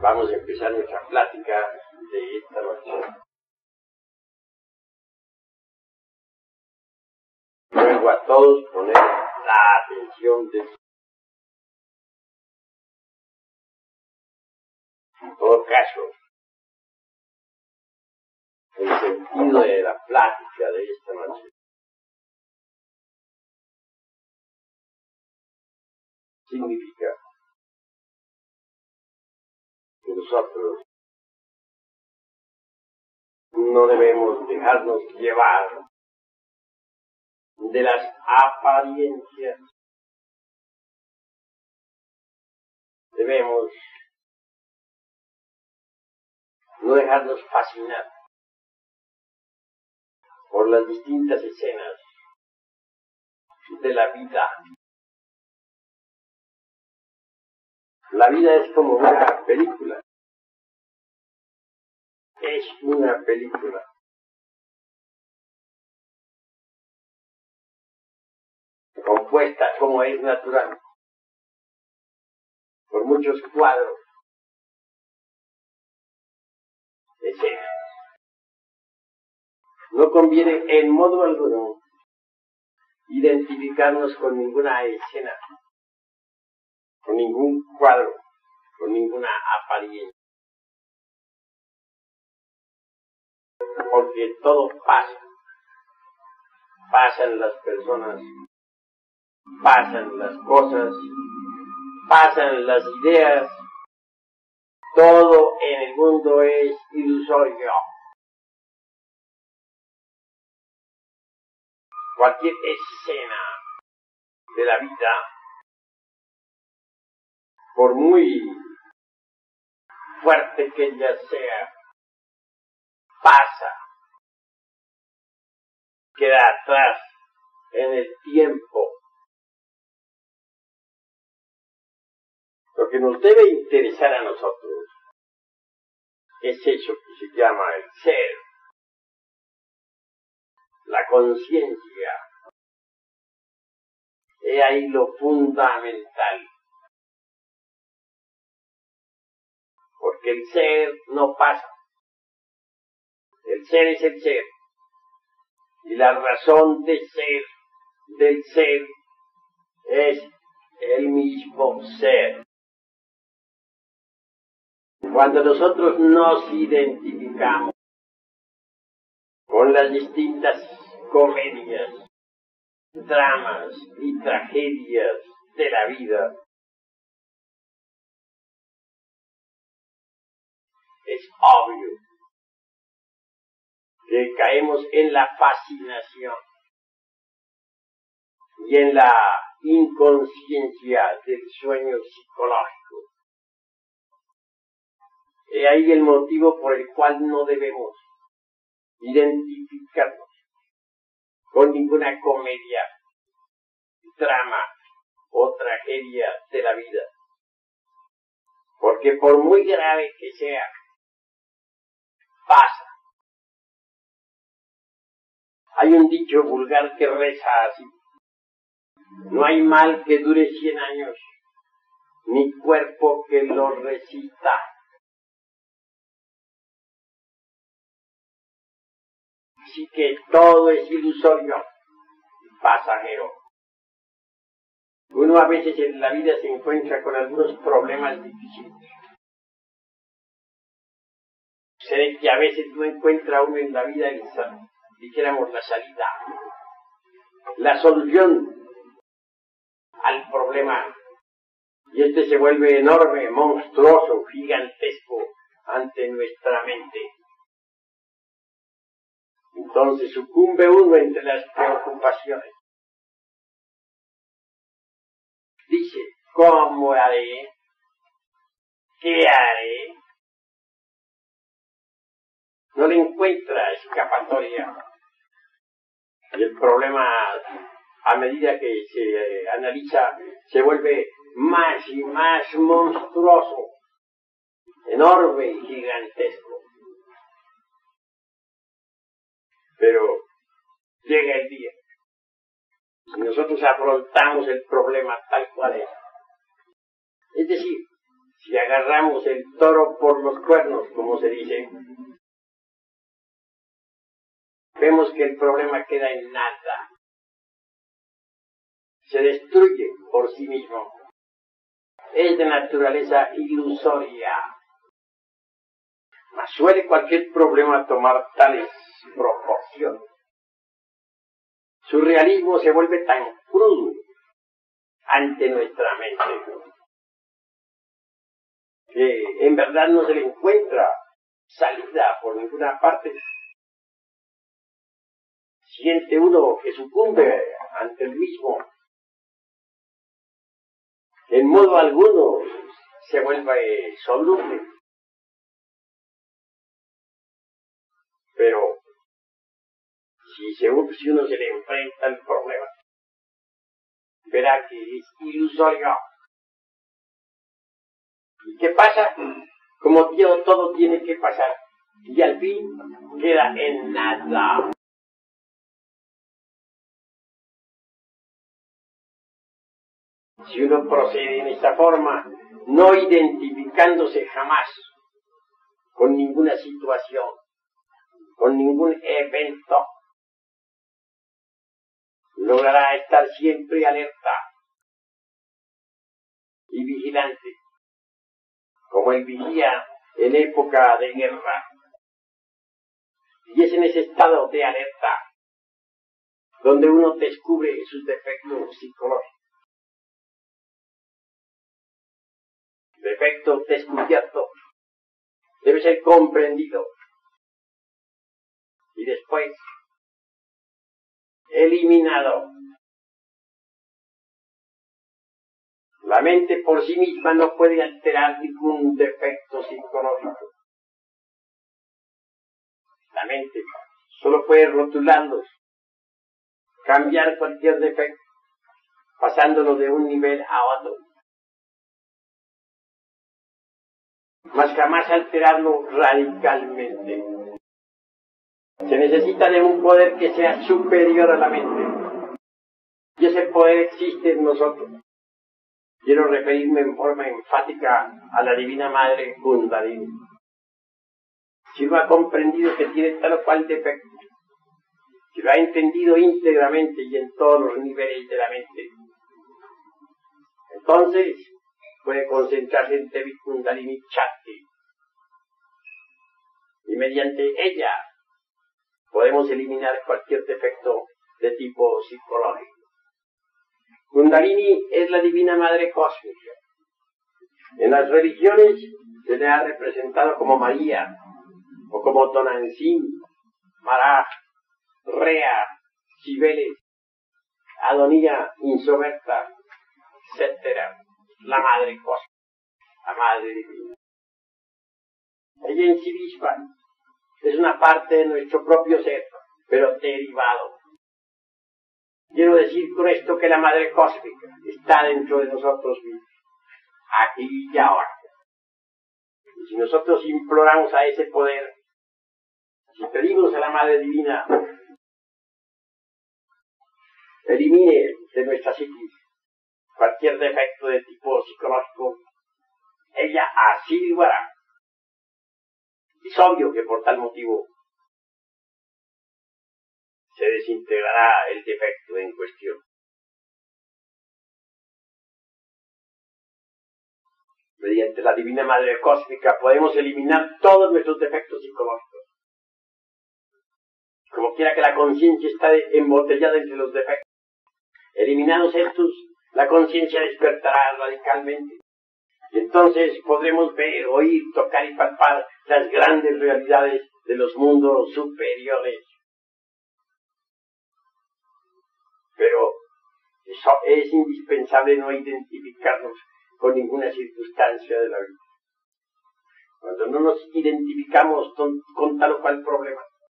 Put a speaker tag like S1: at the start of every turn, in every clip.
S1: Vamos a empezar nuestra plática de esta noche. Ruego a todos poner la atención en todo caso, el sentido de la plática de esta noche significa que nosotros no debemos dejarnos llevar de las apariencias. Debemos no dejarnos fascinar por las distintas escenas de la vida. La vida es como una película. Es una película. Compuesta, como es natural, por muchos cuadros, escenas. No conviene en modo alguno identificarnos con ninguna escena, con ningún cuadro, con ninguna apariencia. Porque todo pasa. Pasan las personas, pasan las cosas, pasan las ideas. Todo en el mundo es ilusorio. Cualquier escena de la vida, por muy fuerte que ella sea, pasa, queda atrás en el tiempo. Lo que nos debe interesar a nosotros es eso que se llama el ser, la conciencia. He ahí lo fundamental. Porque el ser no pasa. El ser es el ser. Y la razón de ser, del ser, es el mismo ser. Cuando nosotros nos identificamos con las distintas comedias, dramas y tragedias de la vida, es obvio que caemos en la fascinación y en la inconsciencia del sueño psicológico. He ahí el motivo por el cual no debemos identificarnos con ninguna comedia, drama o tragedia de la vida. Porque por muy grave que sea, pasa. Hay un dicho vulgar que reza así: no hay mal que dure 100 años, ni cuerpo que lo resista. Así que todo es ilusorio y pasajero. Uno a veces en la vida se encuentra con algunos problemas difíciles. Sé que a veces no encuentra uno en la vida dijéramos la salida, la solución al problema. Y este se vuelve enorme, monstruoso, gigantesco ante nuestra mente. Entonces sucumbe uno entre las preocupaciones. Dice, ¿cómo haré? ¿Qué haré? No le encuentra escapatoria. Y el problema, a medida que se analiza, se vuelve más y más monstruoso, enorme y gigantesco. Pero llega el día y nosotros afrontamos el problema tal cual es. Es decir, Si agarramos el toro por los cuernos, como se dice, vemos que el problema queda en nada. Se destruye por sí mismo. Es de naturaleza ilusoria. Mas suele cualquier problema tomar tales proporciones. Su realismo se vuelve tan crudo ante nuestra mente que en verdad no se le encuentra salida por ninguna parte. Siente uno que sucumbe ante el mismo. En modo alguno se vuelve soluble. Pero si uno se le enfrenta al problema, verá que es ilusorio. ¿Y qué pasa? Como todo tiene que pasar. Y al fin queda en nada. Si uno procede en esta forma, no identificándose jamás con ninguna situación, con ningún evento, logrará estar siempre alerta y vigilante, como el vigía en época de guerra. Y es en ese estado de alerta donde uno descubre sus defectos psicológicos. Defecto descubierto debe ser comprendido y después eliminado. La mente por sí misma no puede alterar ningún defecto psicológico. La mente solo puede rotularlos, cambiar cualquier defecto, pasándolo de un nivel a otro. Mas jamás alterarlo radicalmente. Se necesita de un poder que sea superior a la mente. Y ese poder existe en nosotros. Quiero referirme en forma enfática a la Divina Madre Kundalini. Si uno ha comprendido que tiene tal o cual defecto, si lo ha entendido íntegramente y en todos los niveles de la mente, entonces puede concentrarse en Devi Kundalini Chakti. Y mediante ella podemos eliminar cualquier defecto de tipo psicológico. Kundalini es la Divina Madre Cósmica. En las religiones se le ha representado como María, o como Tonantzin, Maraj, Rea, Cibeles, Adonía Insoberta, etc. La Madre Cósmica, la Madre Divina. Ella en sí misma es una parte de nuestro propio ser, pero derivado. Quiero decir con esto que la Madre Cósmica está dentro de nosotros mismos, aquí y ahora. Y si nosotros imploramos a ese poder, si pedimos a la Madre Divina, elimine de nuestra psiquis cualquier defecto de tipo psicológico, ella así lo hará. Es obvio que por tal motivo se desintegrará el defecto en cuestión. Mediante la Divina Madre Cósmica podemos eliminar todos nuestros defectos psicológicos. Como quiera que la conciencia está embotellada entre los defectos. Eliminados estos, la conciencia despertará radicalmente. Y entonces podremos ver, oír, tocar y palpar las grandes realidades de los mundos superiores. Pero es indispensable no identificarnos con ninguna circunstancia de la vida. Cuando no nos identificamos con tal o cual problema,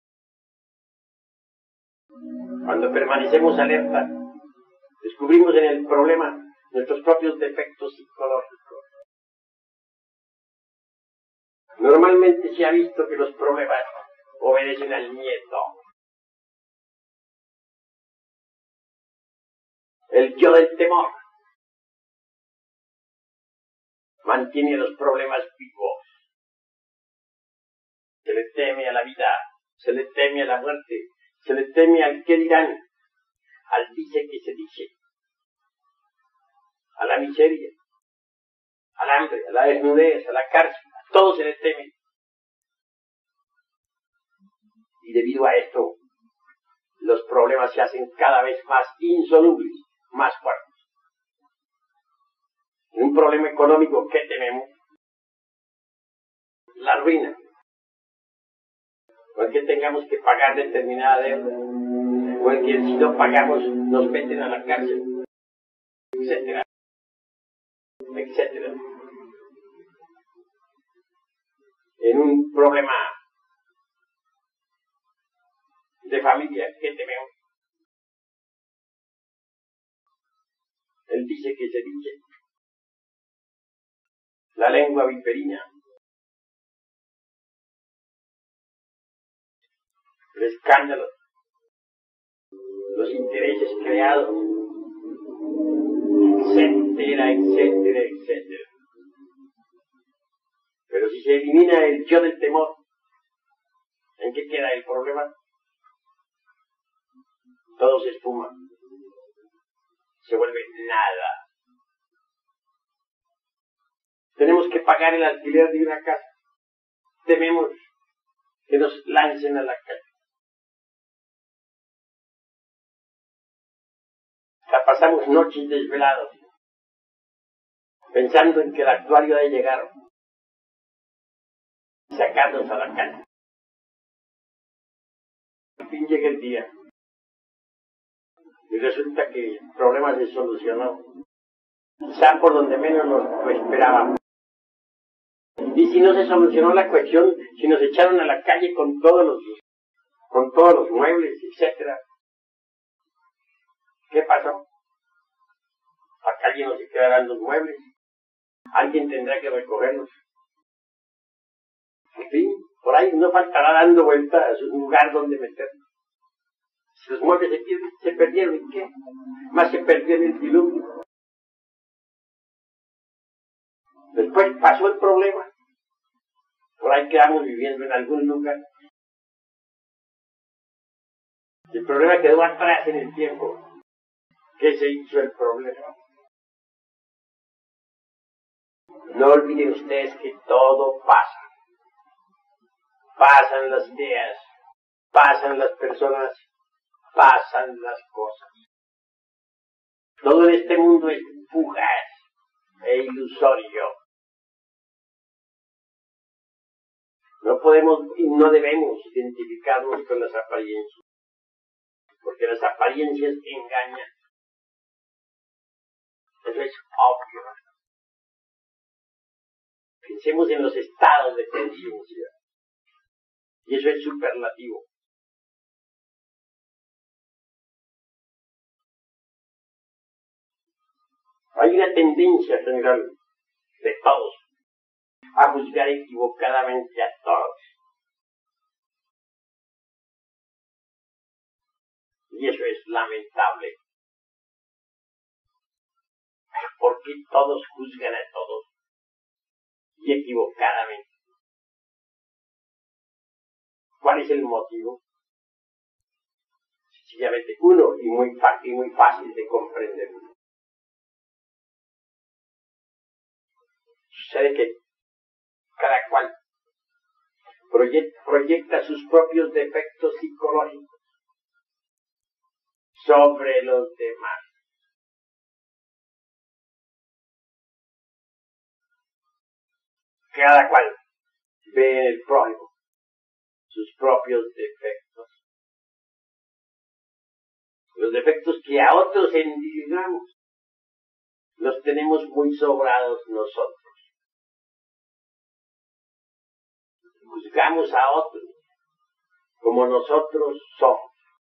S1: cuando permanecemos alerta, descubrimos en el problema nuestros propios defectos psicológicos. Normalmente se ha visto que los problemas obedecen al miedo. El yo del temor. mantiene los problemas vivos. Se le teme a la vida, se le teme a la muerte, se le teme al qué dirán, al dice que se dice, a la miseria, al hambre, a la desnudez, a la cárcel, a todo se le teme. Y debido a esto, los problemas se hacen cada vez más insolubles, más fuertes. En un problema económico, ¿qué tenemos? La ruina. Porque tengamos que pagar determinada deuda, porque si no pagamos nos meten a la cárcel, etcétera, etcétera. En un problema de familia, ¿qué tememos? Él dice que se dice. La lengua viperina. El escándalo. Los intereses creados. Etcétera, etcétera, etcétera. Pero si se elimina el yo del temor, ¿en qué queda el problema? Todo se espuma. Se vuelve nada. Tenemos que pagar el alquiler de una casa. Tememos que nos lancen a la calle. La pasamos noches desvelados, pensando en que el actuario ha de llegar y sacarnos a la calle. Al fin llega el día y resulta que el problema se solucionó, quizá por donde menos lo esperábamos. Y si no se solucionó la cuestión, si nos echaron a la calle con todos los muebles, etcétera, ¿qué pasó? La calle no se quedarán los muebles, alguien tendrá que recogerlos. En fin, por ahí no faltará dando vuelta a su lugar donde meterlos. Si los muebles se perdieron, ¿y qué? Más se perdió en el diluvio. Después pasó el problema. Por ahí quedamos viviendo en algún lugar. El problema quedó atrás en el tiempo. ¿Qué se hizo el problema? No olviden ustedes que todo pasa. Pasan las ideas, pasan las personas, pasan las cosas. Todo en este mundo es fugaz e ilusorio. No podemos y no debemos identificarnos con las apariencias, porque las apariencias engañan. Eso es obvio. Pensemos en los estados de conciencia. Y eso es superlativo. Hay una tendencia general de todos a juzgar equivocadamente a todos. Y eso es lamentable. ¿Por qué todos juzgan a todos? Y equivocadamente. ¿Cuál es el motivo? Sencillamente uno, y muy fácil de comprender. Sucede que cada cual proyecta sus propios defectos psicológicos sobre los demás. Cada cual ve en el prójimo sus propios defectos. Los defectos que a otros endilgamos, los tenemos muy sobrados nosotros. Juzgamos a otros como nosotros somos.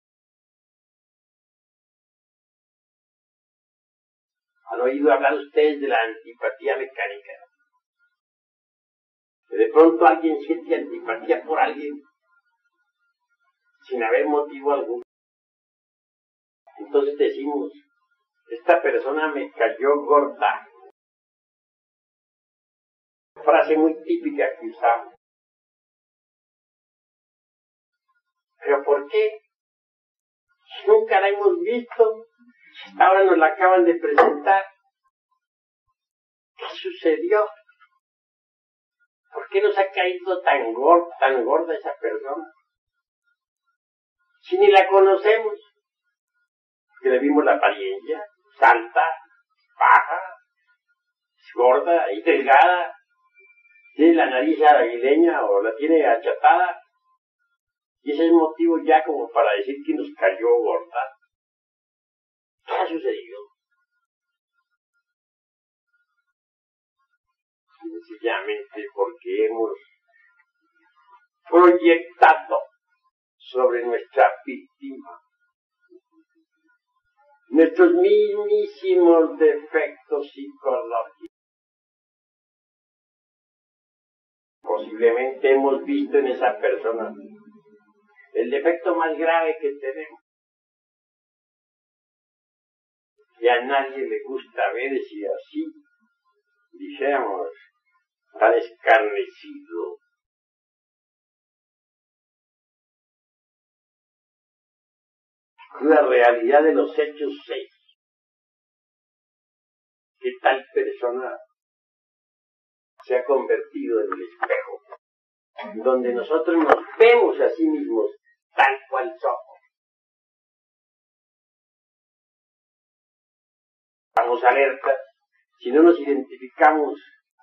S1: ¿Han oído hablar ustedes de la antipatía mecánica? Que de pronto alguien siente antipatía por alguien sin haber motivo alguno. Entonces decimos, esta persona me cayó gorda. Frase muy típica que usamos. ¿Pero por qué? Nunca la hemos visto. Ahora nos la acaban de presentar. ¿Qué sucedió? ¿Por qué nos ha caído tan gorda esa persona? Si ni la conocemos. Que le vimos la apariencia, alta, baja, gorda y delgada. Tiene la nariz aguileña o la tiene achatada. Y ese es motivo ya como para decir que nos cayó gorda. ¿Qué ha sucedido? Sencillamente porque hemos proyectado sobre nuestra víctima nuestros mismísimos defectos psicológicos. Posiblemente hemos visto en esa persona el defecto más grave que tenemos. Y a nadie le gusta verse así, dijéramos, tan escarnecido. La realidad de los hechos es que tal persona se ha convertido en el espejo, donde nosotros nos vemos a sí mismos tal cual somos. Estamos alertas, si no nos identificamos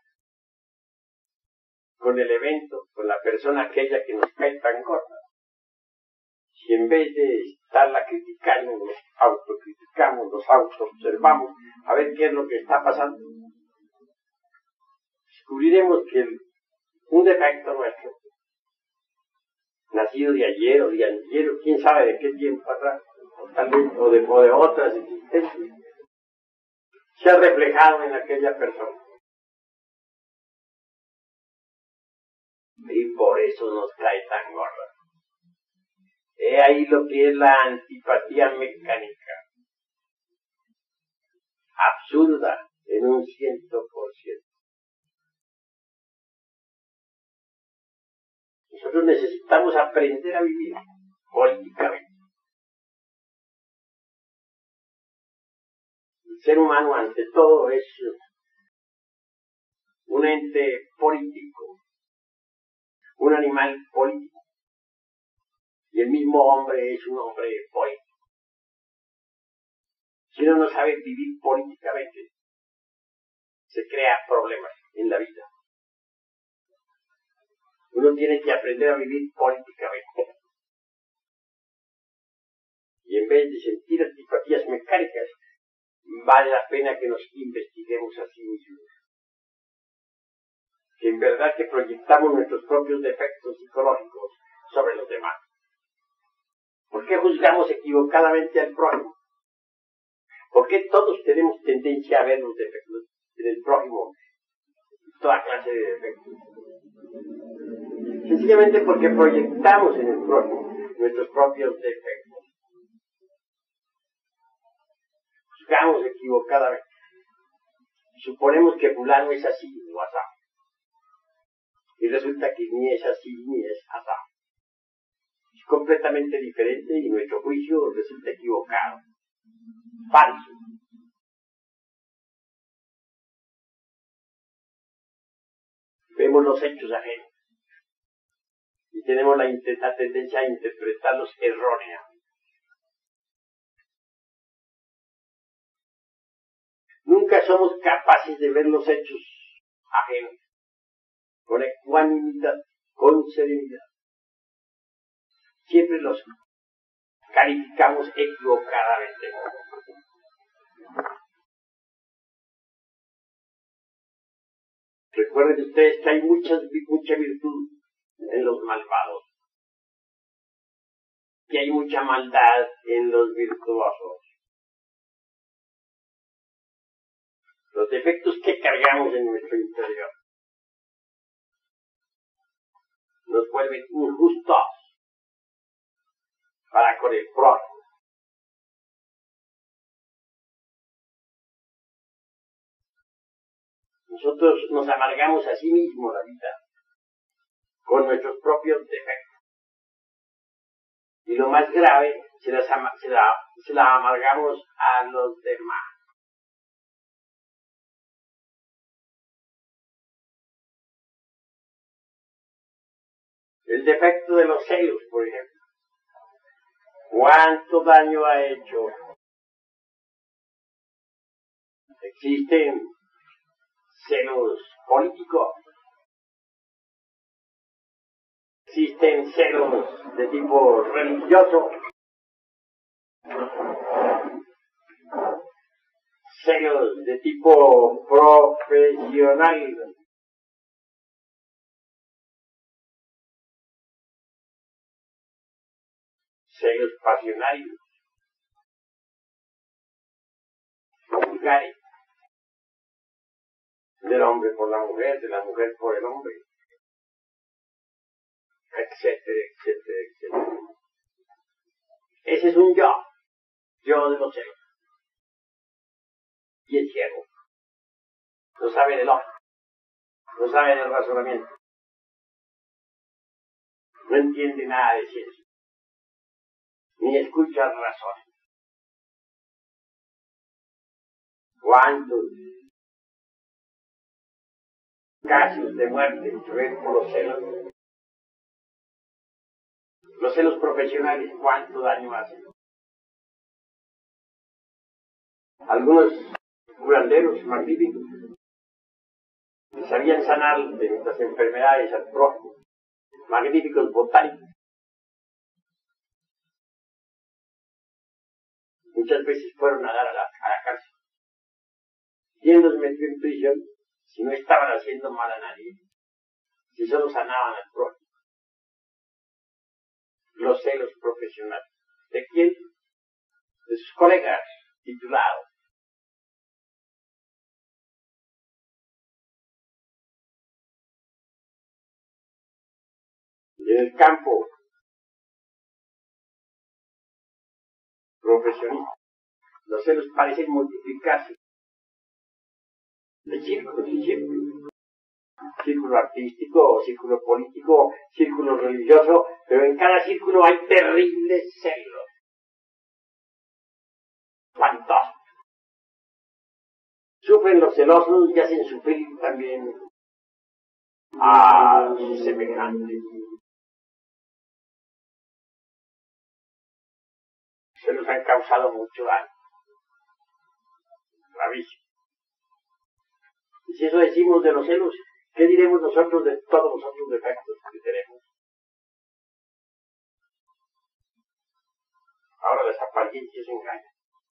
S1: con el evento, con la persona aquella que nos cae tan gorda. Si en vez de estarla criticando, nos autocriticamos, nos autoobservamos, a ver qué es lo que está pasando, descubriremos que un defecto nuestro, nacido de ayer o de antier, o quién sabe de qué tiempo atrás, tal vez, o de otras existencias, se ha reflejado en aquella persona. Y por eso nos cae tan gorda. He ahí lo que es la antipatía mecánica. Absurda en un 100%. Nosotros necesitamos aprender a vivir políticamente. El ser humano ante todo es un ente político, un animal político. Y el mismo hombre es un hombre político. Si uno no sabe vivir políticamente, se crea problemas en la vida. Uno tiene que aprender a vivir políticamente. Y en vez de sentir antipatías mecánicas, vale la pena que nos investiguemos a sí mismos. Que en verdad que proyectamos nuestros propios defectos psicológicos sobre los demás. ¿Por qué juzgamos equivocadamente al prójimo? ¿Por qué todos tenemos tendencia a ver los defectos en el prójimo? Toda clase de defectos. Sencillamente porque proyectamos en el prójimo nuestros propios defectos. Juzgamos equivocadamente. Suponemos que fulano es así o asá. Y resulta que ni es así ni es asá. Es completamente diferente y nuestro juicio resulta equivocado, falso. Vemos los hechos ajenos y tenemos la tendencia a interpretarlos erróneamente. Nunca somos capaces de ver los hechos ajenos con ecuanimidad, con serenidad. Siempre los calificamos equivocadamente. Recuerden ustedes que hay mucha virtud en los malvados, que hay mucha maldad en los virtuosos. Los defectos que cargamos en nuestro interior nos vuelven injustos para con el prójimo. nosotros nos amargamos a sí mismos la vida con nuestros propios defectos. Y lo más grave, se la amargamos a los demás. El defecto de los celos, por ejemplo. ¿Cuánto daño ha hecho? Existen celos políticos, existen celos de tipo religioso, celos de tipo profesional, celos pasionarios, vulgares, del hombre por la mujer, de la mujer por el hombre, etcétera, etcétera, etcétera. Ese es un yo de los celos. Y es ciego. No sabe del otro, no sabe del razonamiento, no entiende nada de ciencia, ni escucha razón. ¿Cuántos casos de muerte se ven por los celos? Los celos profesionales, ¿cuánto daño hacen? Algunos curanderos magníficos sabían sanar de las enfermedades al prójimo, magníficos botánicos. Muchas veces fueron a dar a la cárcel. ¿Quién los metió en prisión si no estaban haciendo mal a nadie? Si solo sanaban al prójimo. Los celos profesionales. ¿De quién? De sus colegas titulados. En el campo profesionista, los celos parecen multiplicarse. De círculos y círculos. Círculo artístico, círculo político, círculo religioso, pero en cada círculo hay terribles celos. Fantásticos. Sufren los celosos y hacen sufrir también a sus semejantes. Se nos han causado mucho daño. Gravísimo. Y si eso decimos de los celos, ¿qué diremos nosotros de todos los otros defectos que tenemos? Ahora las apariencias engañan.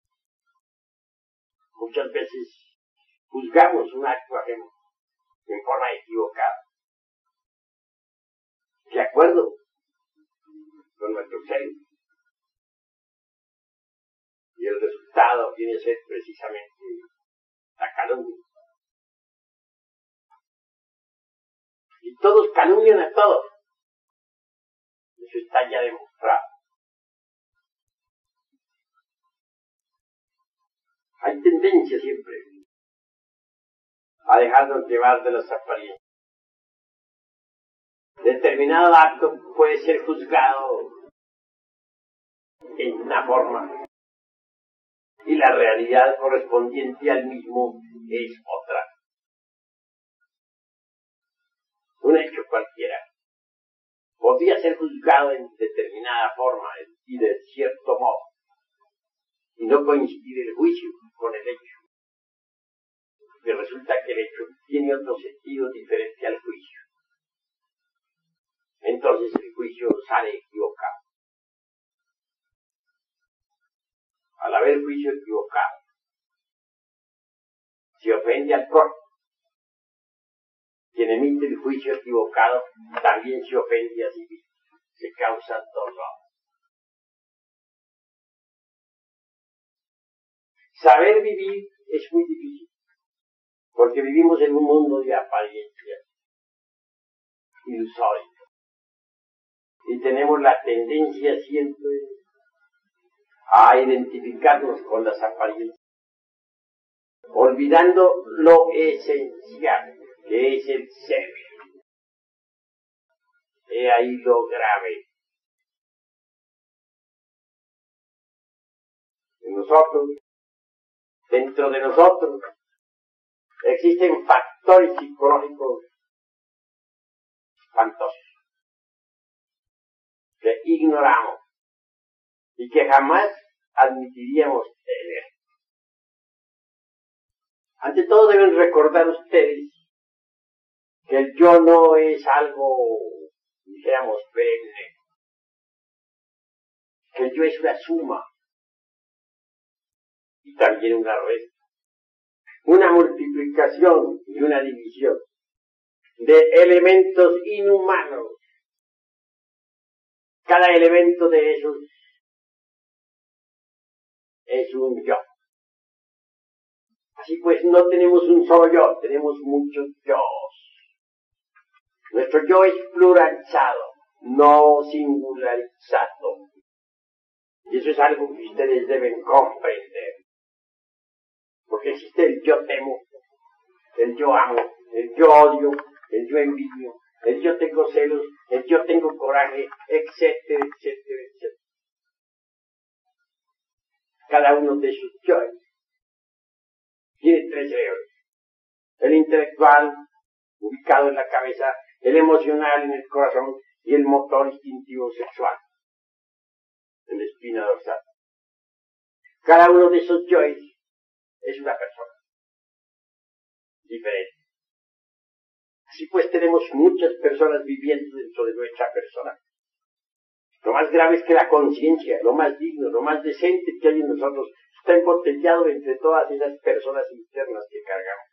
S1: Muchas veces juzgamos un acto ajeno en forma equivocada. De acuerdo con nuestro celos. Y el resultado viene a ser precisamente la calumnia. Y todos calumnian a todos. Eso está ya demostrado. Hay tendencia siempre a dejarnos llevar de las apariencias. Determinado acto puede ser juzgado en una forma y la realidad correspondiente al mismo es otra. Un hecho cualquiera podría ser juzgado en determinada forma y de cierto modo, y no coincidir el juicio con el hecho. Porque resulta que el hecho tiene otro sentido diferente al juicio. Entonces el juicio sale equivocado. Al haber juicio equivocado, se ofende al prójimo. Quien emite el juicio equivocado también se ofende a sí mismo. Se causa dolor. Saber vivir es muy difícil, porque vivimos en un mundo de apariencias ilusorias. Y tenemos la tendencia siempre a identificarnos con las apariencias. olvidando lo esencial, que es el ser. He ahí lo grave. En nosotros, dentro de nosotros, existen factores psicológicos espantosos que ignoramos y que jamás admitiríamos tener. Ante todo deben recordar ustedes que el yo no es algo, dijéramos, perenne, que el yo es una suma y también una resta, una multiplicación y una división de elementos inhumanos. Cada elemento de esos es un yo. Así pues, no tenemos un solo yo, tenemos muchos yos. Nuestro yo es pluralizado, no singularizado. Y eso es algo que ustedes deben comprender. Porque existe el yo temo, el yo amo, el yo odio, el yo envidio, el yo tengo celos, el yo tengo coraje, etcétera, etcétera, etcétera. Cada uno de sus yoes tiene tres cerebros. El intelectual, ubicado en la cabeza, el emocional en el corazón y el motor instintivo sexual en la espina dorsal. Cada uno de esos yoes es una persona diferente. Así pues tenemos muchas personas viviendo dentro de nuestra persona. Lo más grave es que la conciencia, lo más digno, lo más decente que hay en nosotros, está embotellado entre todas esas personas internas que cargamos.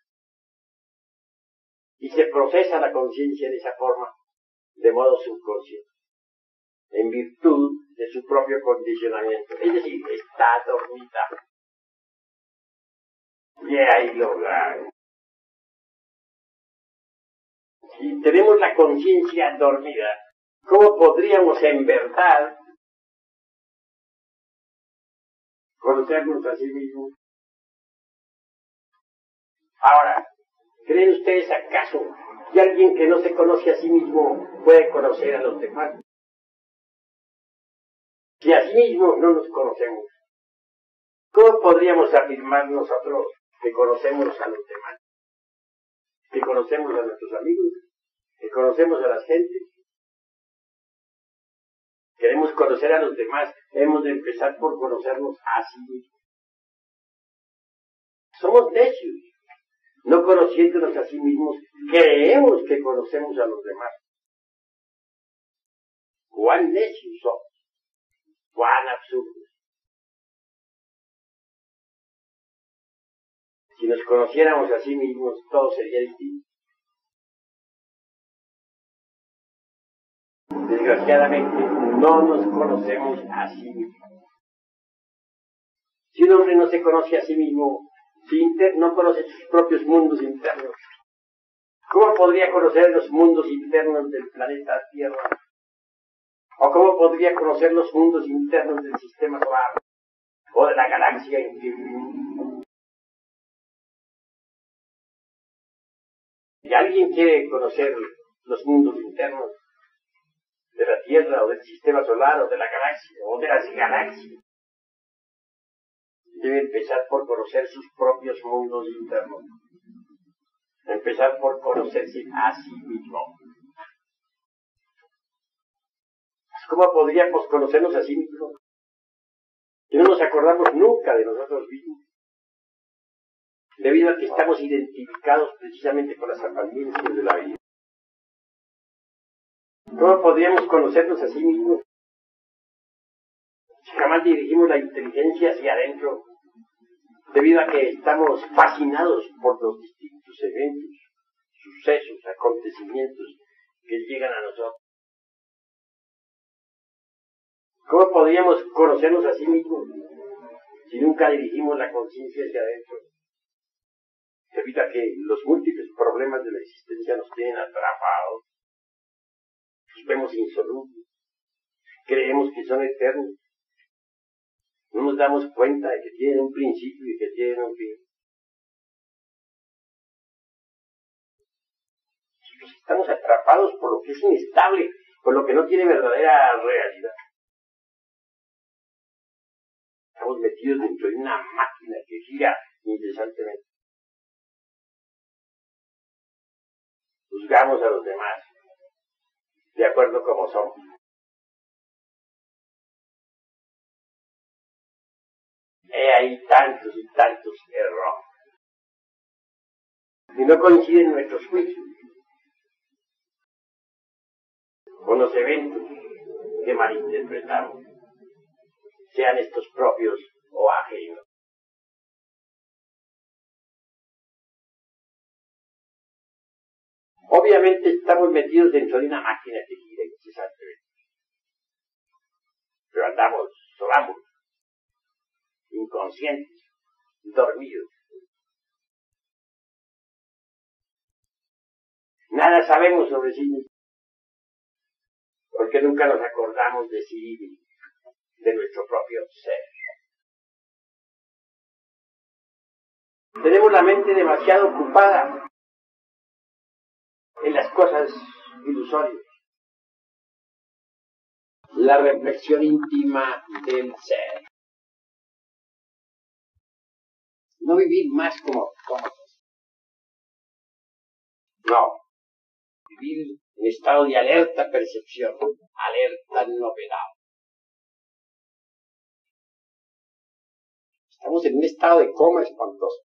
S1: Y se procesa la conciencia de esa forma, de modo subconsciente, en virtud de su propio condicionamiento. Es decir, está dormida. Y ahí lo grave. Si tenemos la conciencia dormida, ¿cómo podríamos en verdad conocernos a sí mismos? Ahora, ¿creen ustedes acaso que alguien que no se conoce a sí mismo puede conocer a los demás? Si a sí mismos no nos conocemos, ¿cómo podríamos afirmar nosotros que conocemos a los demás? Que conocemos a nuestros amigos, que conocemos a las gentes. Queremos conocer a los demás, hemos de empezar por conocernos a sí mismos. Somos necios. No conociéndonos a sí mismos, creemos que conocemos a los demás. ¡Cuán necios somos! ¡Cuán absurdos! Si nos conociéramos a sí mismos, todo sería distinto. Desgraciadamente, no nos conocemos a sí mismos. Si un hombre no se conoce a sí mismo, si no conoce sus propios mundos internos, ¿cómo podría conocer los mundos internos del planeta Tierra? ¿O cómo podría conocer los mundos internos del sistema solar o de la galaxia en que vivimos? Si alguien quiere conocer los mundos internos de la Tierra o del sistema solar o de la galaxia o de las galaxias, debe empezar por conocer sus propios mundos internos. Empezar por conocerse a sí mismo. ¿Cómo podríamos conocernos a sí mismos? Que no nos acordamos nunca de nosotros mismos. Debido a que estamos identificados precisamente con las apariencias de la vida. ¿Cómo podríamos conocernos a sí mismos? Si jamás dirigimos la inteligencia hacia adentro, debido a que estamos fascinados por los distintos eventos, sucesos, acontecimientos que llegan a nosotros. ¿Cómo podríamos conocernos a sí mismos si nunca dirigimos la conciencia hacia adentro? Debido a que los múltiples problemas de la existencia nos tienen atrapados, los vemos insolubles, creemos que son eternos, no nos damos cuenta de que tienen un principio y que tienen un fin. Estamos atrapados por lo que es inestable, por lo que no tiene verdadera realidad. Estamos metidos dentro de una máquina que gira incesantemente. Juzgamos a los demás de acuerdo como son. Hay tantos y tantos errores. Y no coinciden nuestros juicios con los eventos que malinterpretamos, sean estos propios o ajenos. Obviamente estamos metidos dentro de una máquina que gira incesantemente. Pero andamos sonámbulos, inconscientes, dormidos. Nada sabemos sobre sí mismos, porque nunca nos acordamos de sí, de nuestro propio ser. Tenemos la mente demasiado ocupada en las cosas ilusorias. La reflexión íntima del ser. No vivir más como cómodos. No. Vivir en estado de alerta percepción, alerta novedad. Estamos en un estado de coma espantoso.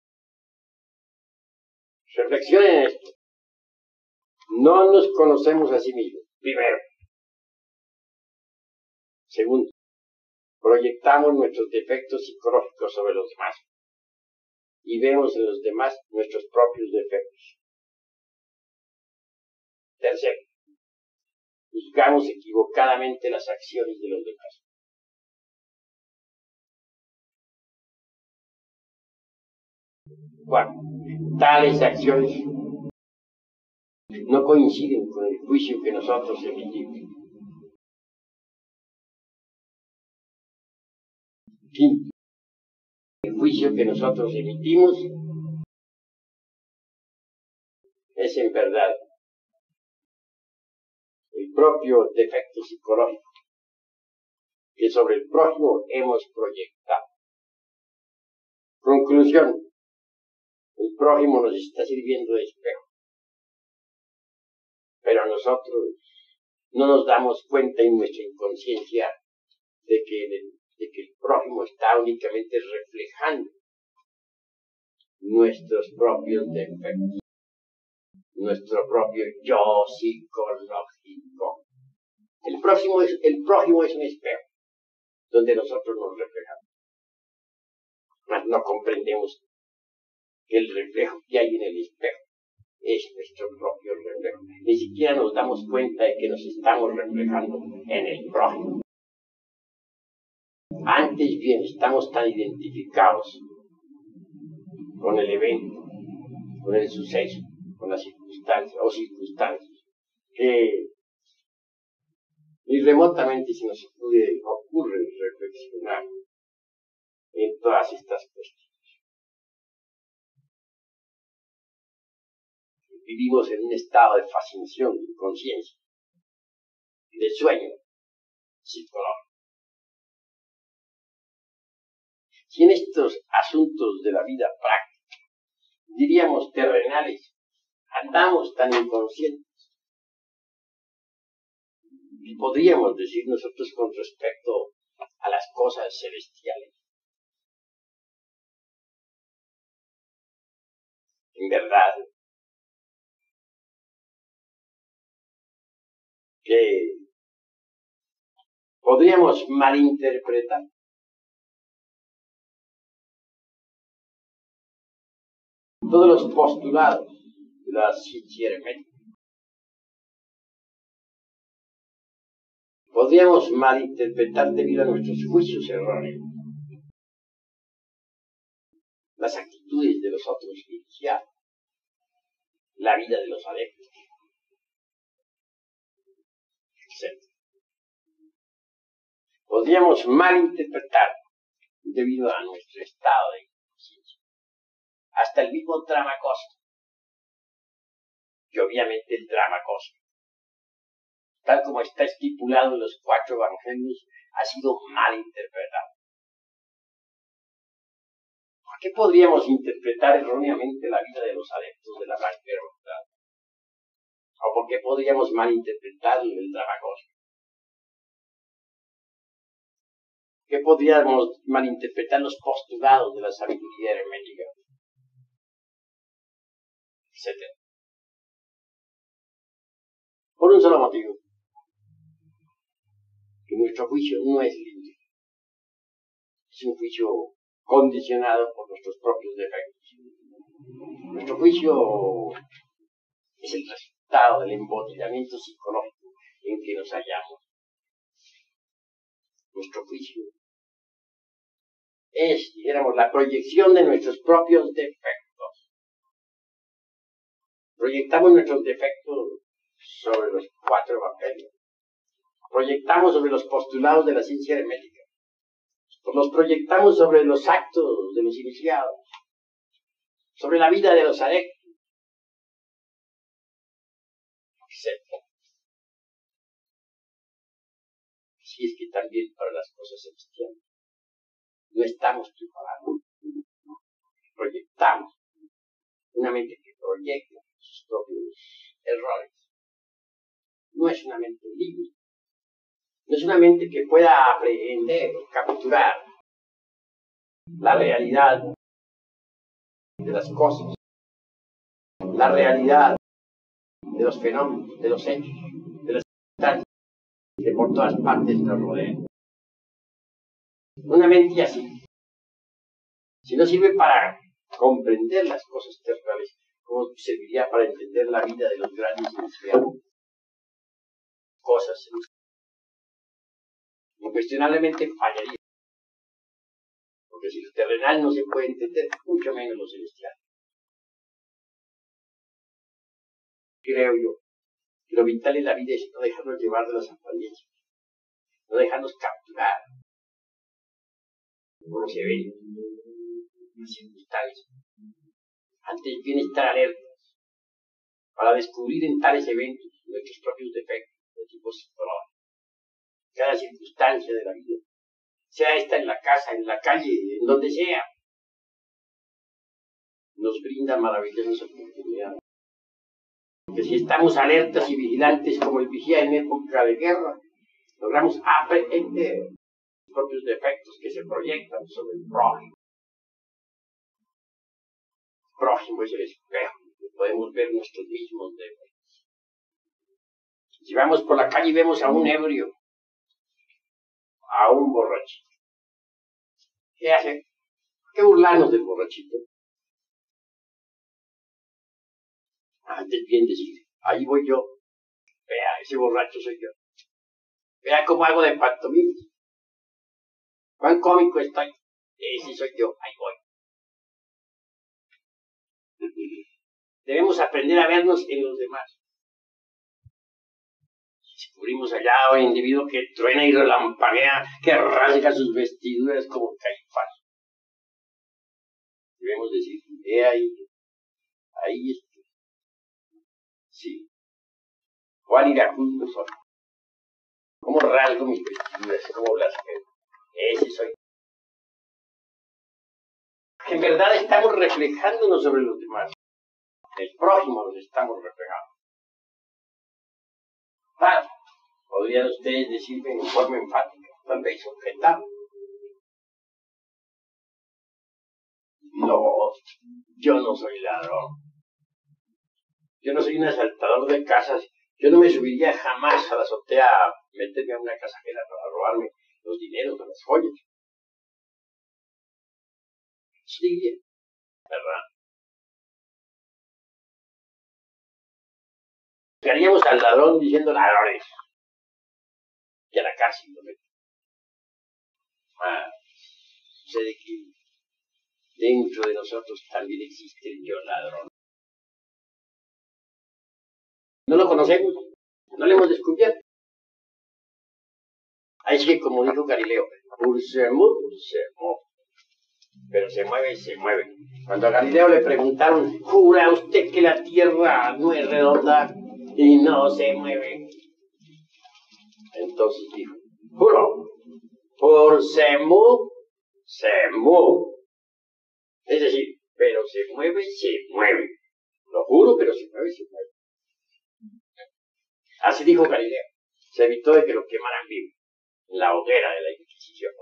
S1: Reflexionen en esto. No nos conocemos a sí mismos, primero. Segundo, proyectamos nuestros defectos psicológicos sobre los demás y vemos en los demás nuestros propios defectos. Tercero, juzgamos equivocadamente las acciones de los demás. Cuarto, tales acciones no coinciden con el juicio que nosotros emitimos. Quinto, el juicio que nosotros emitimos es en verdad el propio defecto psicológico que sobre el prójimo hemos proyectado. Conclusión, el prójimo nos está sirviendo de espejo, pero nosotros no nos damos cuenta en nuestra inconsciencia de que el prójimo está únicamente reflejando nuestros propios defectos, nuestro propio yo psicológico. El prójimo es un espejo donde nosotros nos reflejamos. Mas no comprendemos que el reflejo que hay en el espejo es nuestro propio reflejo. Ni siquiera nos damos cuenta de que nos estamos reflejando en el prójimo. Antes bien, estamos tan identificados con el evento, con el suceso, con las circunstancias, que ni remotamente se nos ocurre reflexionar en todas estas cuestiones. Vivimos en un estado de fascinación, de inconsciencia, de sueño psicológico. Si en estos asuntos de la vida práctica, diríamos terrenales, andamos tan inconscientes, ¿qué podríamos decir nosotros con respecto a las cosas celestiales? En verdad, que podríamos malinterpretar todos los postulados de la ciencia hermética. Podríamos malinterpretar debido a nuestros juicios erróneos las actitudes de los otros iniciados, la vida de los adeptos, etc. Podríamos malinterpretar debido a nuestro estado de inconsciencia hasta el mismo Tramacosta, que obviamente el drama cósmico, tal como está estipulado en los 4 evangelios, ha sido mal interpretado. ¿Por qué podríamos interpretar erróneamente la vida de los adeptos de la blanca hermandad? ¿O por qué podríamos malinterpretar el drama cósmico? ¿Por qué podríamos malinterpretar los postulados de la sabiduría hermética? Etcétera. Por un solo motivo. Que nuestro juicio no es libre. Es un juicio condicionado por nuestros propios defectos. Nuestro juicio es el resultado del embotellamiento psicológico en que nos hallamos. Nuestro juicio es, dijéramos, la proyección de nuestros propios defectos. Proyectamos nuestros defectos sobre los 4 evangelios. Proyectamos sobre los postulados de la ciencia hermética. Los proyectamos sobre los actos de los iniciados, sobre la vida de los adeptos, etc. Así es que también para las cosas celestiales no estamos preparados. Proyectamos una mente que proyecta sus propios errores. No es una mente libre. No es una mente que pueda aprehender, capturar la realidad de las cosas, la realidad de los fenómenos, de los hechos, de las circunstancias que por todas partes nos rodean. Una mente así, si no sirve para comprender las cosas terrenales, ¿cómo serviría para entender la vida de los grandes iniciados? Cosas incuestionablemente fallaría. Porque si lo terrenal no se puede entender, mucho menos lo celestial. Creo yo que lo vital en la vida es no dejarnos llevar de las apariencias, no dejarnos capturar por los eventos, las circunstancias. Antes bien estar alertas para descubrir en tales eventos nuestros propios defectos de tipo psicológico. Cada circunstancia de la vida, sea esta en la casa, en la calle, en donde sea, nos brinda maravillosas oportunidades. Porque si estamos alertas y vigilantes como el vigía en época de guerra, logramos aprender los propios defectos que se proyectan sobre el prójimo. El prójimo es el espejo, podemos ver nuestros mismos defectos. Si vamos por la calle y vemos a un ebrio, a un borrachito, ¿qué hace? ¿Por qué burlarnos del borrachito? Antes bien decir, ahí voy yo, vea, ese borracho soy yo. Vea cómo hago de pantomima. Cuán cómico estoy. Ese soy yo, ahí voy. Debemos aprender a vernos en los demás. Descubrimos allá a un individuo que truena y relampaguea, que rasga sus vestiduras como Caifás. Debemos decir, ahí está. Sí. Juan iracundo soy. ¿Cómo rasgo mis vestiduras? ¿Cómo blasfemo? Ese soy. En verdad estamos reflejándonos sobre los demás. El prójimo nos estamos reflejando. Claro, podrían ustedes decirme en forma enfática, tal vez objetar. No, yo no soy ladrón. Yo no soy un asaltador de casas. Yo no me subiría jamás a la azotea a meterme a una casa ajena para robarme los dineros o las joyas. Eso diría, ¿verdad? ¿Qué haríamos al ladrón diciendo ladrones? Y a la cárcel lo meten. Sucede que dentro de nosotros también existe el yo ladrón. No lo conocemos, no lo hemos descubierto. Así que, como dijo Galileo, pur se mueve, pero se mueve, Cuando a Galileo le preguntaron, ¿jura usted que la Tierra no es redonda y no se mueve? Entonces dijo, juro, por semu. Es decir, pero se mueve. Lo juro, pero se mueve. Así dijo Galileo. Se evitó de que lo quemaran vivo en la hoguera de la Inquisición.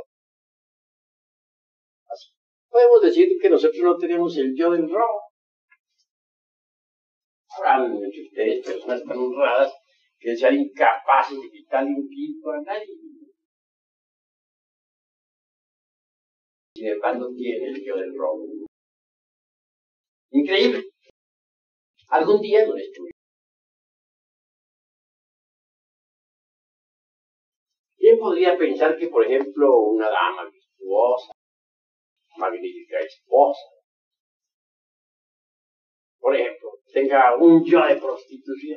S1: Así. Podemos decir que nosotros no tenemos el yo del robo. Habrán entre ustedes personas tan honradas que sean incapaces de quitarle un quinto a nadie. Sin embargo, tiene el yo del robo. Increíble. Algún día lo destruirá. ¿Quién podría pensar que, por ejemplo, una dama virtuosa, magnífica esposa, por ejemplo, tenga un yo de prostitución?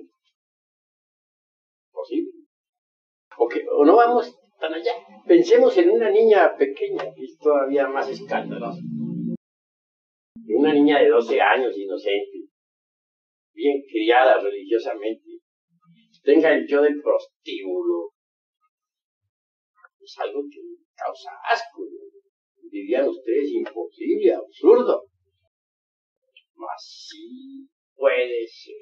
S1: ¿Posible? O no vamos tan allá. Pensemos en una niña pequeña, que es todavía más escandalosa. Una niña de 12 años, inocente, bien criada religiosamente, tenga el yo del prostíbulo. Es algo que causa asco. Dirían ustedes, imposible, absurdo. Mas sí puede ser.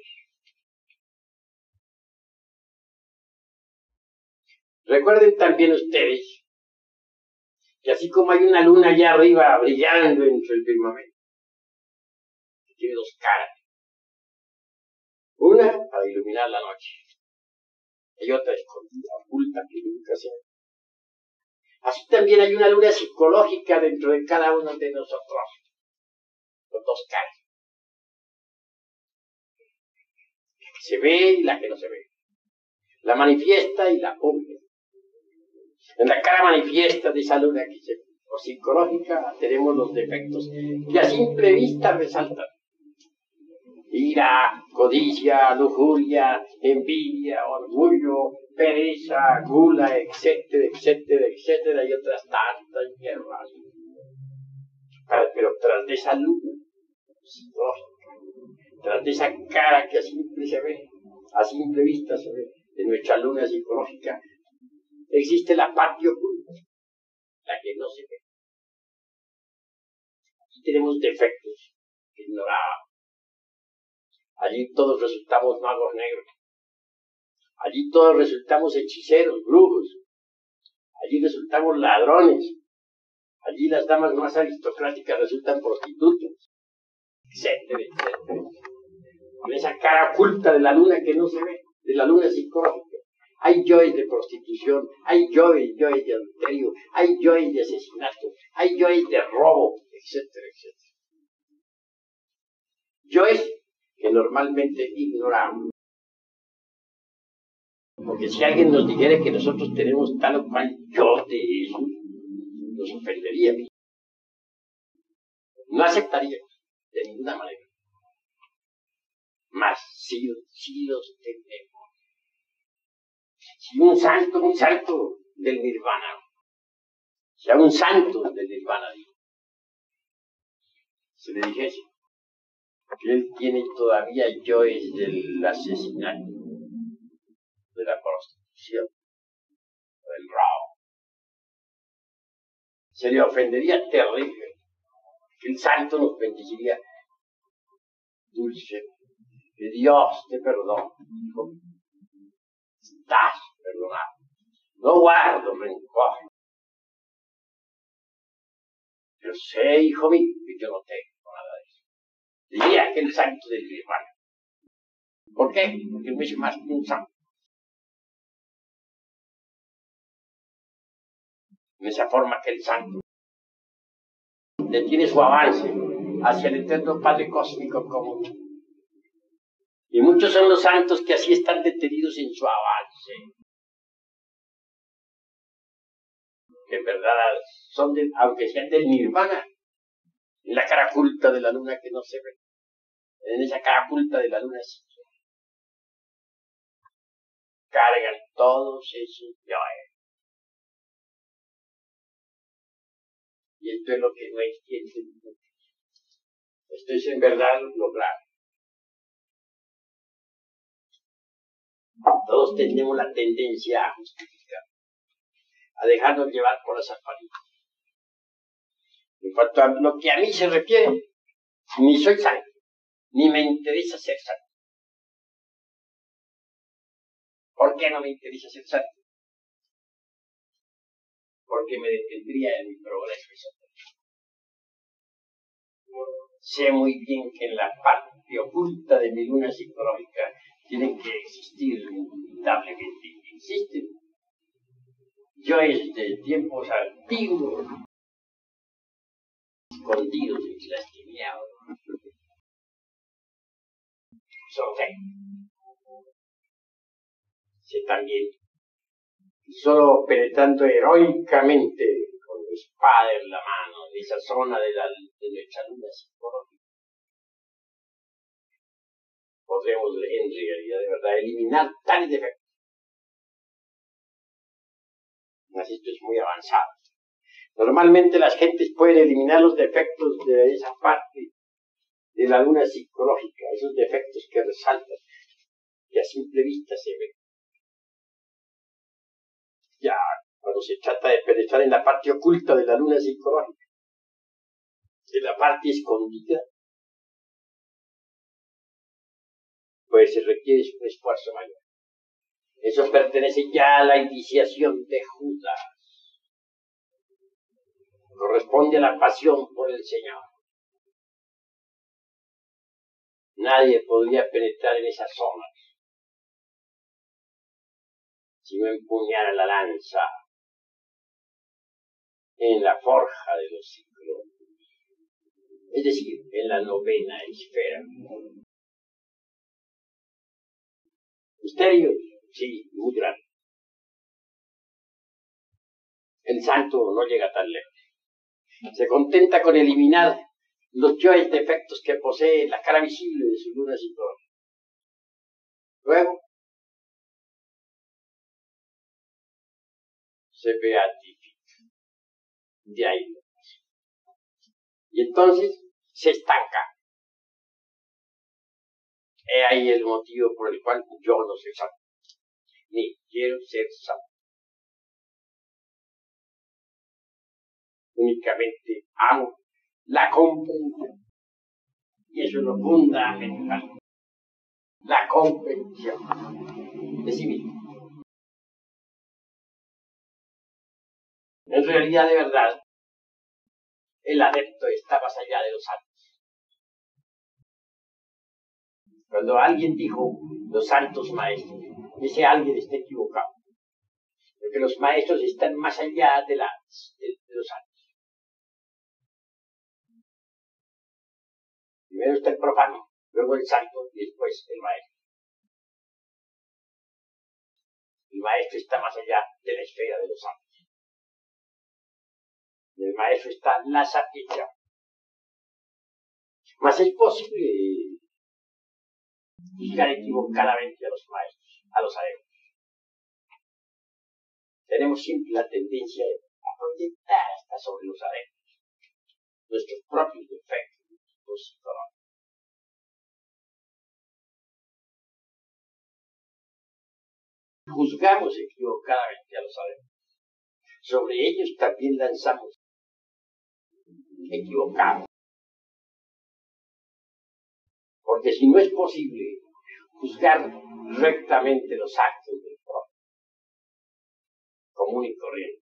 S1: Recuerden también ustedes que así como hay una luna allá arriba brillando entre el firmamento, que tiene dos caras, una para iluminar la noche, y otra escondida, oculta, que nunca se ve. Así también hay una luna psicológica dentro de cada uno de nosotros, con dos caras, la que se ve y la que no se ve, la manifiesta y la oculta. En la cara manifiesta de esa luna que se ve, o psicológica, tenemos los defectos que a simple vista resaltan: ira, codicia, lujuria, envidia, orgullo, pereza, gula, etcétera, y otras tantas hierbas. Pero tras de esa luna psicológica, tras de esa cara que a simple vista se ve, de nuestra luna psicológica, existe la parte oculta, la que no se ve. Aquí tenemos defectos que ignorábamos. Allí todos resultamos magos negros. Allí todos resultamos hechiceros, brujos. Allí resultamos ladrones. Allí las damas más aristocráticas resultan prostitutas, etcétera. Con esa cara oculta de la luna que no se ve, de la luna psicológica. Hay yoes de prostitución, hay yoes de adulterio, hay yoes de asesinato, hay yoes de robo, etcétera. Yoes que normalmente ignoramos. Porque si alguien nos dijera que nosotros tenemos tal o cual yo de eso, nos ofendería. No aceptaríamos de ninguna manera. Mas si los tenemos. Si un santo del nirvana, si a un santo del nirvana se le dijese que él tiene todavía yoes del asesinato, de la prostitución, del robo, se le ofendería terrible. El santo nos bendeciría: dulce, que Dios te perdone, hijo. Estás perdonado. No guardo rencor. Pero sé, hijo mío, que yo no tengo nada de eso. Diría aquel santo del nirvana. ¿Por qué? Porque no es más que un santo. En esa forma que el santo detiene su avance hacia el eterno Padre Cósmico común. Y muchos son los santos que así están detenidos en su avance. Que en verdad son, aunque sean del nirvana, en la cara oculta de la luna que no se ve, en esa cara oculta de la luna sí cargan todos esos yoes. Y esto es lo que no entienden muchos. Esto es en verdad lo grave. Todos tenemos la tendencia a justificar, a dejarnos llevar por las apariencias. En cuanto a lo que a mí se refiere, ni soy santo, ni me interesa ser santo. ¿Por qué no me interesa ser santo? Porque me detendría en mi progreso esotérico. Sé muy bien que en la parte oculta de mi luna psicológica tienen que existir inevitablemente, existen. Yo desde tiempos antiguos, escondidos en las tinieblas, sé también, y solo penetrando heroicamente con mi espada en la mano en esa zona de nuestra luna psicológica, podremos en realidad de verdad eliminar tales defectos. Así esto es muy avanzado. Normalmente las gentes pueden eliminar los defectos de esa parte de la luna psicológica, esos defectos que resaltan, que a simple vista se ven. Ya cuando se trata de penetrar en la parte oculta de la luna psicológica, de la parte escondida, pues se requiere un esfuerzo mayor. Eso pertenece ya a la iniciación de Judas. Corresponde a la pasión por el Señor. Nadie podría penetrar en esas zonas si no empuñara la lanza en la forja de los ciclos, es decir, en la novena esfera. Misterios, sí, muy grande. El santo no llega tan lejos. Se contenta con eliminar los yoes defectos que posee la cara visible de su luna psicológica. Luego, se beatifica. De ahí. Y entonces se estanca. He ahí el motivo por el cual yo no soy santo, ni quiero ser santo. Únicamente amo la comprensión. Y eso es lo fundamental. La comprensión de sí mismo. En realidad, de verdad, el adepto está más allá de los santos. Cuando alguien dijo los santos maestros, ese alguien está equivocado. Porque los maestros están más allá de los santos. Primero está el profano, luego el santo y después el maestro. El maestro está más allá de la esfera de los santos. En el maestro está la sapiencia. Mas es posible juzgar equivocadamente a los maestros, a los adeptos. Tenemos siempre la tendencia a proyectar hasta sobre los adeptos nuestros propios defectos, nuestros psicológicos. Juzgamos equivocadamente a los adeptos. Sobre ellos también lanzamos equivocados. Porque si no es posible juzgar rectamente los actos del prójimo, común y corriente,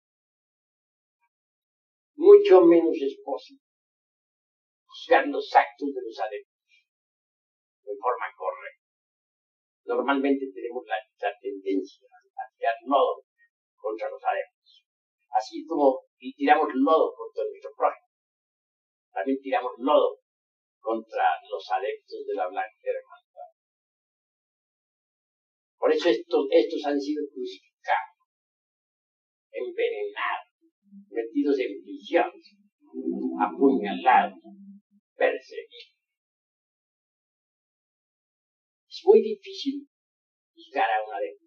S1: mucho menos es posible juzgar los actos de los adeptos de forma correcta. Normalmente tenemos la tendencia a tirar lodo contra los adeptos. Así como tiramos lodo contra nuestro prójimo, también tiramos lodo contra los adeptos de la Blanca Hermandad. Por eso estos han sido crucificados, envenenados, metidos en prisiones, apuñalados, perseguidos. Es muy difícil juzgar a un adepto.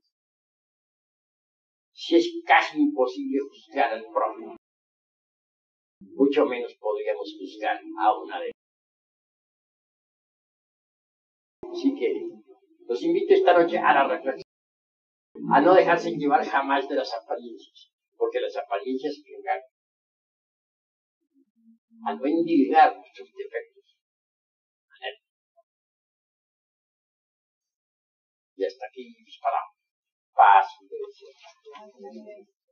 S1: Si es casi imposible juzgar al prójimo, mucho menos podríamos juzgar a un adepto. Así que los invito esta noche a la reflexión, a no dejarse llevar jamás de las apariencias, porque las apariencias engañan, a no endilgar nuestros defectos. Y hasta aquí disparamos. Paz y bendición.